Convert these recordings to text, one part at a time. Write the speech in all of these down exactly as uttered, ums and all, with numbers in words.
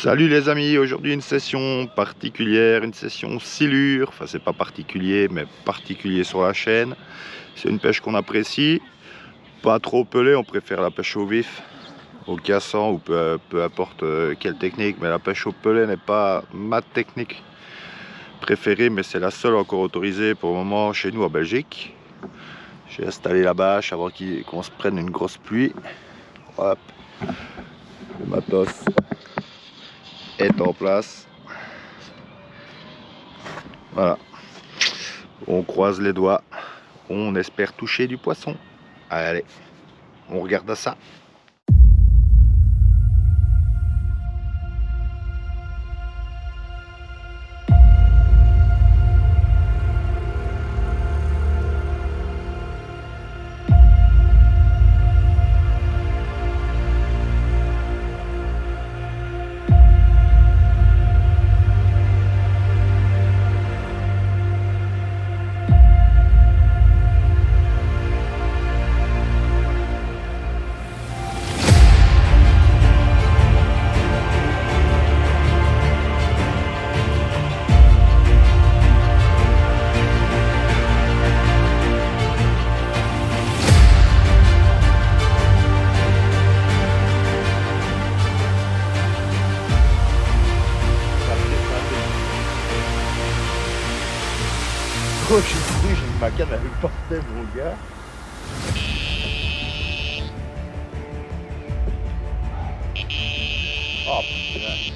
Salut les amis, aujourd'hui une session particulière, une session silure, enfin c'est pas particulier mais particulier sur la chaîne. C'est une pêche qu'on apprécie, pas trop pelée, on préfère la pêche au vif, au cassant ou peu, peu importe quelle technique, mais la pêche au pelé n'est pas ma technique préférée, mais c'est la seule encore autorisée pour le moment chez nous en Belgique. J'ai installé la bâche avant qu'on se prenne une grosse pluie. Hop, le matos est en place. Voilà, on croise les doigts, on espère toucher du poisson. Allez, on regarde ça. Oh, j'ai cru, j'ai mis ma canne avec le portail, mon gars. Oh putain.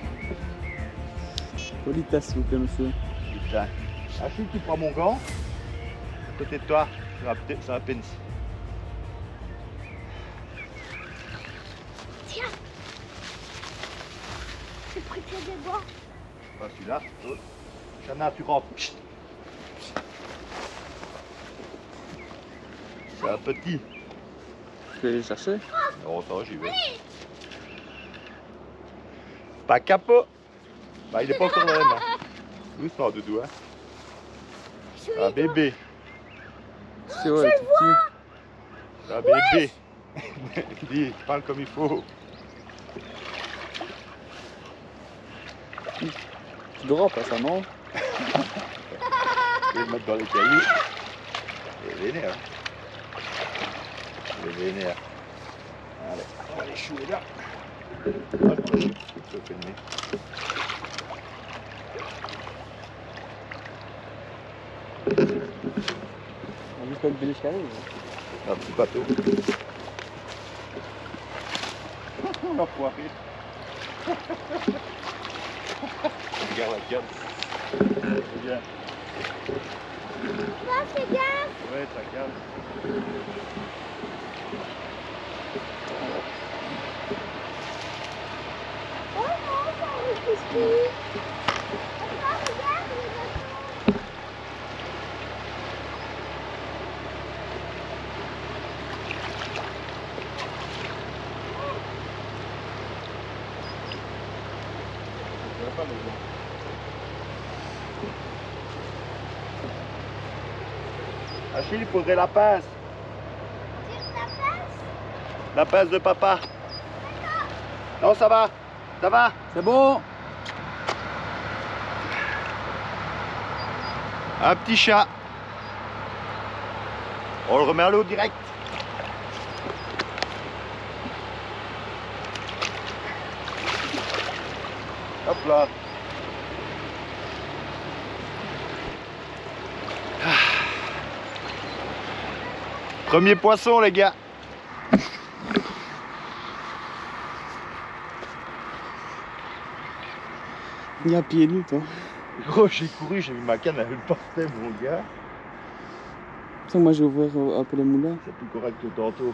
Politesse, s'il vous plaît, monsieur. Putain. Achille, tu prends mon gant. À côté de toi, ça va, ça va pince. Tiens. C'est pris que des bois. Pas celui-là. Oh. Chana, tu rentres. C'est un petit. Tu peux aller chercher? Non, ça va, j'y vais. Pas capot. Bah, il est pas encore là, hein. Doucement, Doudou, hein. Un bébé. C'est ouais, tout petit. Un bébé. Dis, parle comme il faut. Tu dors pas ça, non? Je vais le mettre dans les cailloux. Il est vénère. Il est vénère. Allez, on va les chouer là. Hop, je peux filmer. On a vu pas le bébé qui arrive. Un petit bateau. On l'a foiré. Regarde la canne. C'est bien. Non, fais gaffe. Ouais, ça calme. Oh non, ça arrive ici. Papa, regarde les bateaux. Achille, il faudrait la pince. Tire ta pince. La pince de papa. Non, ça va. Ça va. C'est bon. Un petit chat. On le remet à l'eau direct. Hop là. Premier poisson, les gars. Il y a pieds nus, toi. Gros, j'ai couru, j'ai mis ma canne avec le portail, mon gars. Ça, moi, j'ai ouvert euh, un peu les moulins. C'est plus correct que tantôt.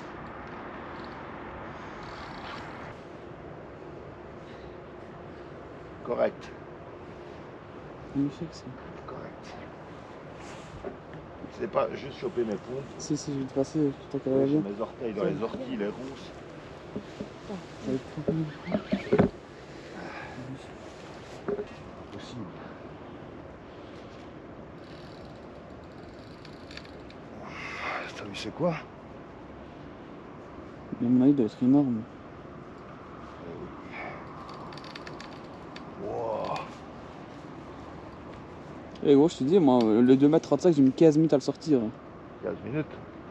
Correct. Magnifique, ça. Correct. C'est pas juste choper mes pompes. Si, si, je vais te passer tant qu'elle va J'ai bien. mes orteils dans les orties, les rousses. Ça va être trop bien. Possible. T'as vu c'est quoi? À mon avis, il doit être énorme. Wow. Et gros, je te dis, moi, le deux mètres trente-cinq, j'ai mis quinze minutes à le sortir. quinze minutes.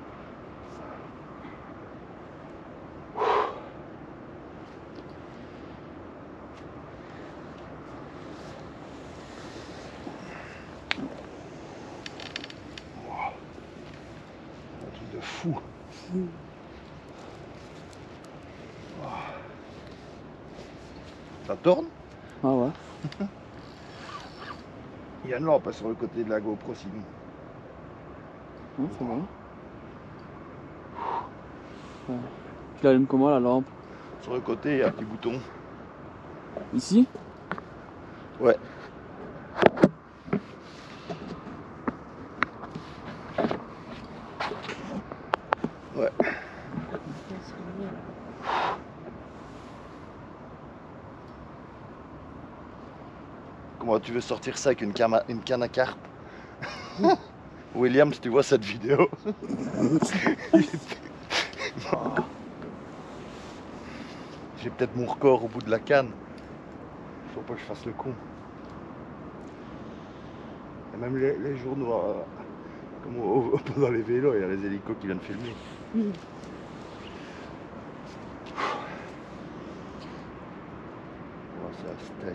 Un truc de fou. Ça tourne? Ah ouais. Il y a une lampe sur le côté de la GoPro sinon. Ouais, c'est bon. Ouais. Tu l'allumes comment la lampe? Sur le côté, il y a un petit bouton. Ici? Ouais. Ouais. Comment tu veux sortir ça avec une, cama- une canne à carpe? William, si tu vois cette vidéo. J'ai peut-être mon record au bout de la canne. Faut pas que je fasse le con. Et même les, les journaux, euh, comme au- au- pendant les vélos, il y a les hélicos qui viennent filmer. Mm. Oh, c'est un steak.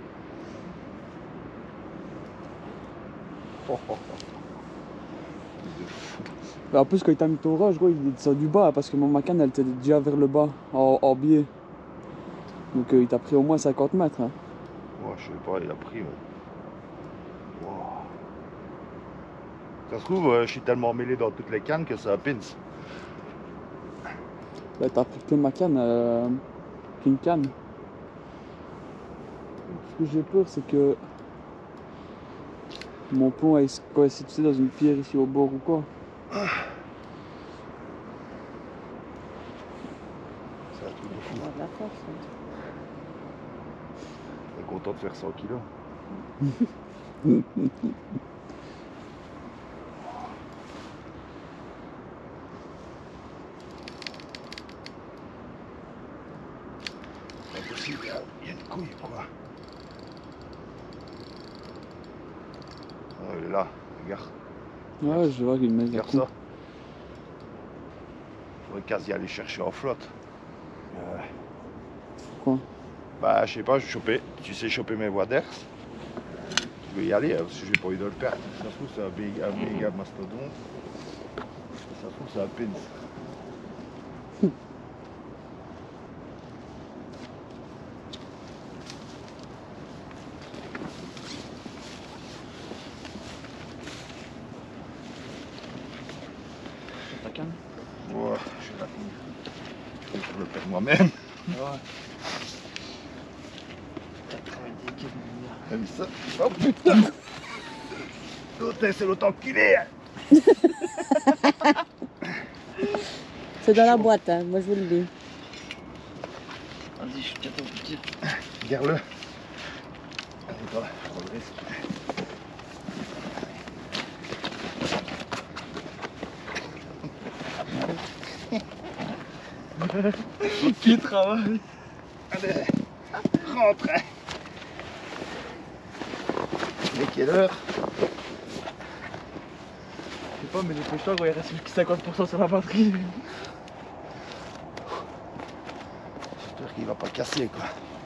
Oh, oh, oh. De fou. Mais en plus, quand il t'a mis ton rush, gros, il descend du bas parce que mon macane, elle était déjà vers le bas, en, en biais. Donc euh, il t'a pris au moins cinquante mètres. Hein. Oh, je sais pas, il a pris. Ouais. Wow. Ça se trouve, euh, je suis tellement mêlé dans toutes les cannes que ça pince. Là, t'as pris que ma canne, euh, qu'une canne. Ce que j'ai peur, c'est que mon pont est coincé, tu sais, dans une pierre ici au bord ou quoi. C'est un truc de fou. On a de la force. Hein. T'es content de faire cent kilos. C'est impossible, il y a- il y a une couille ou quoi? Oh, elle est là, regarde, Ouais, je vois qu'il met regarde ça. Faudrait quasi aller chercher en flotte. Euh, Quoi? Bah, je sais pas, je vais choper. Tu sais choper mes voies d'air? Je vais y aller, hein, parce que j'ai pas envie de le perdre. Ça se trouve, c'est un méga, un méga mastodonte. Ça se trouve, c'est un pince. Ta canne? Ouais, je vais la je vais le perdre moi-même. Ouais. T'as vu ça? Oh putain! L'autre, c'est l'autant qu'il est! C'est dans la Chaud. boîte, hein, moi je vous le dis. Vas-y, je suis bientôt petit. Regarde-le. Attends, je prends le risque. Qui travaille? Allez, rentre! Il est quelle heure? Je sais pas, mais dépêche-toi, gros, il reste plus que cinquante pour cent sur la batterie. J'espère qu'il va pas casser quoi.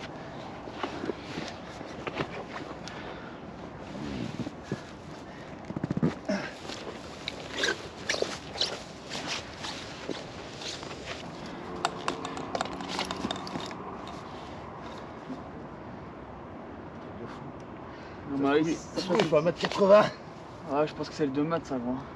Non, mais Oui, ça, ça se trouve, il faut un mètre quatre-vingts. ouais, je pense que c'est le deux mètres, ça, gros.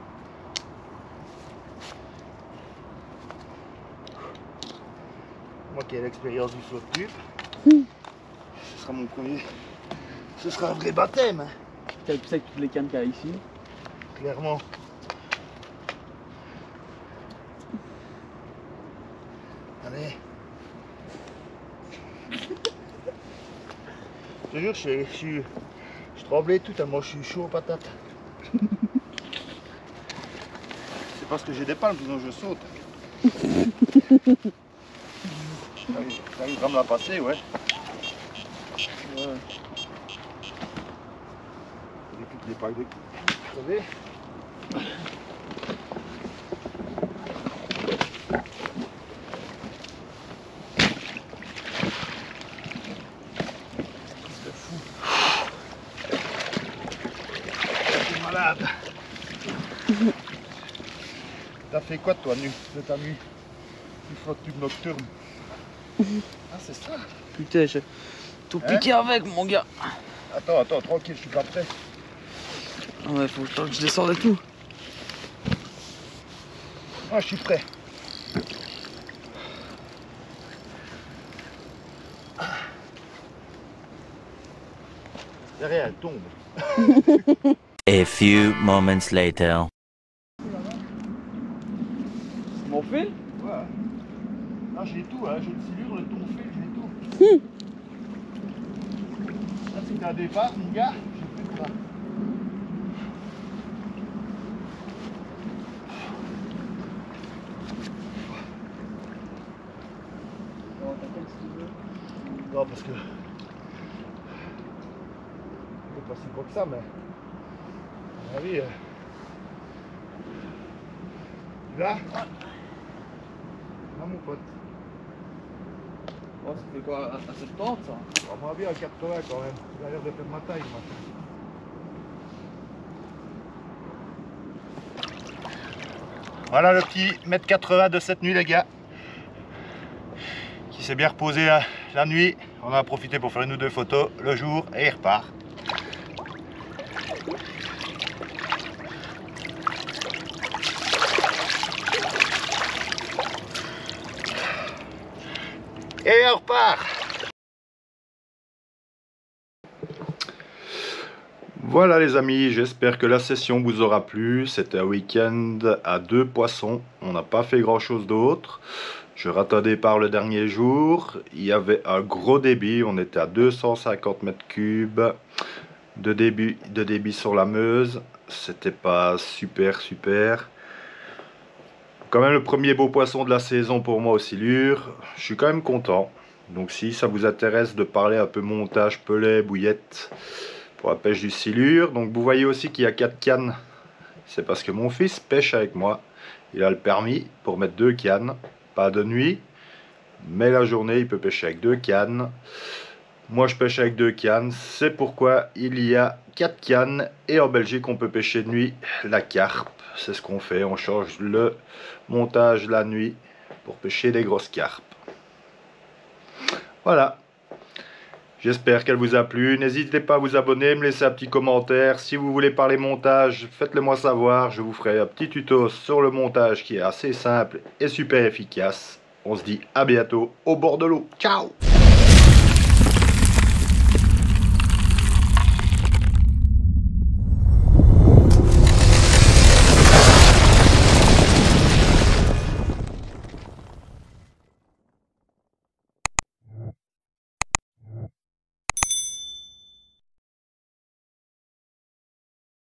Moi qui ai l'expérience du flotte tube, Hmm. ce sera mon premier. Ce sera un vrai baptême, hein, T'as plus avec toutes les cannes qu'il y a ici. clairement. Allez. Je te jure, je, suis- je, suis- je tremblais et tout, tellement je suis chaud aux patates. C'est parce que j'ai des palmes, sinon je saute. T'arrives t'arrives à me la passer, ouais. Ouais. Les packs de crevés. C'est fou. T'es malade. T'as fait quoi toi nu de ta nuit? Du flotte tube nocturne. Ah c'est ça. Putain, j'ai tout Hein? piqué avec mon gars. Attends, attends, tranquille, je suis pas prêt. Ah ouais, faut que je descende de tout. Ah, je suis prêt. Derrière, elle tombe. A few moments later. Mon fil? Ouais. Ah, j'ai tout, hein. J'ai le silure, le ton fil, j'ai tout. Là, si t'as un départ, mon gars, j'ai plus de bras. Bon, t'inquiète si tu veux. Non, parce que. C'est pas si gros que ça, mais. À mon avis. Euh... Là Là, mon pote. Oh, ça fait quoi? À soixante-dix ça? À mon avis, à quatre-vingts quand même. Il a l'air de faire ma taille, moi. Voilà le petit mètre quatre-vingts de cette nuit, les gars. Qui s'est bien reposé la, la nuit. On en a profité pour faire une ou deux photos le jour et il repart. Et on repart. Voilà les amis, j'espère que la session vous aura plu. C'était un week-end à deux poissons. On n'a pas fait grand chose d'autre. Je rate un départ le dernier jour. Il y avait un gros débit. On était à deux cent cinquante mètres cubes de débit, de débit sur la Meuse. C'était pas super super. Quand même le premier beau poisson de la saison pour moi au silure. Je suis quand même content. Donc si ça vous intéresse de parler un peu montage, pelet, bouillette pour la pêche du silure. Donc vous voyez aussi qu'il y a quatre cannes. C'est parce que mon fils pêche avec moi. Il a le permis pour mettre deux cannes. Pas de nuit. Mais la journée il peut pêcher avec deux cannes. Moi je pêche avec deux cannes. C'est pourquoi il y a quatre cannes. Et en Belgique on peut pêcher de nuit la carpe. C'est ce qu'on fait. On change le montage la nuit pour pêcher des grosses carpes. Voilà. J'espère qu'elle vous a plu. N'hésitez pas à vous abonner, me laisser un petit commentaire. Si vous voulez parler montage, faites-le moi savoir. Je vous ferai un petit tuto sur le montage qui est assez simple et super efficace. On se dit à bientôt au bord de l'eau. Ciao!